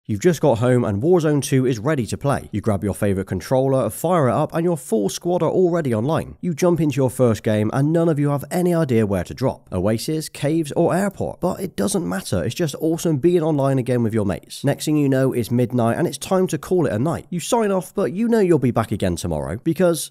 You've just got home and Warzone 2 is ready to play. You grab your favourite controller, fire it up, and your full squad are already online. You jump into your first game and none of you have any idea where to drop. Oasis, caves, or airport. But it doesn't matter, it's just awesome being online again with your mates. Next thing you know, it's midnight and it's time to call it a night. You sign off, but you know you'll be back again tomorrow, because